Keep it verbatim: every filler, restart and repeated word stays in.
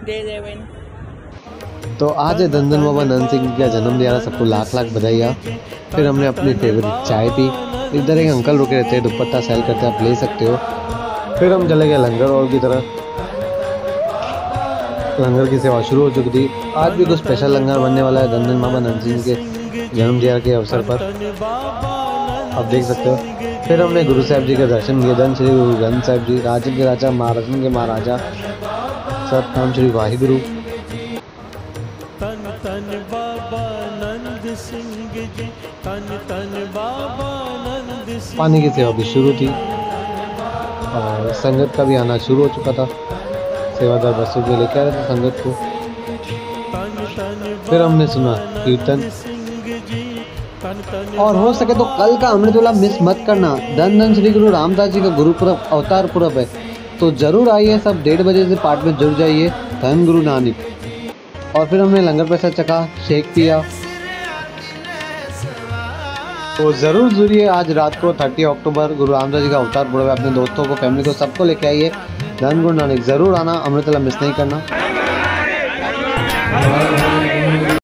जय देवेन। तो आज है धन धन बाबा नंद सिंह का जन्म दिहाड़ा, सबको लाख लाख बधाइयाँ। फिर हमने अपनी फेवरेट चाय पी। इधर एक अंकल रुके रहते हैं, दुपट्टा सेल करते हैं, आप ले सकते हो। फिर हम चले गए लंगर हॉल की तरफ। लंगर की सेवा शुरू हो चुकी थी। आज भी कुछ स्पेशल लंगर बनने वाला है धन धन बाबा नंद सिंह के जन्म दिहाड़ा के अवसर पर, आप देख सकते हो। फिर हमने गुरु साहब जी के दर्शन किए। धन श्री गुरु ग्रंथ साहब जी, राजन के राजा, महाराजन के महाराजा, सतनाम श्री वाहिगुरु। तन तन बाबा नंद सिंह जी, तन तन बाबा नंद सिंह। पानी की सेवा भी शुरू थी और संगत का भी आना शुरू हो चुका था। सेवादार बसों में लेकर आ रहे थे संगत को। फिर हमने सुना कीर्तन, और हो सके तो कल का अमृतवेला मिस मत करना। धन धन श्री गुरु रामदास जी का गुरुपुरब, अवतार पुरब है, तो जरूर आइए सब। डेढ़ बजे से पाठ में जुड़ जाइए। धन गुरु नानक। और फिर हमने लंगर प्रसाद चखा, शेक पिया। तो जरूर जुड़िए आज रात को तीस अक्टूबर गुरु रामदास जी का अवतार पुरब है। अपने दोस्तों को, फैमिली को, सबको लेके आइए। धन गुरु नानक जरूर आना, अमृतवेला मिस नहीं करना।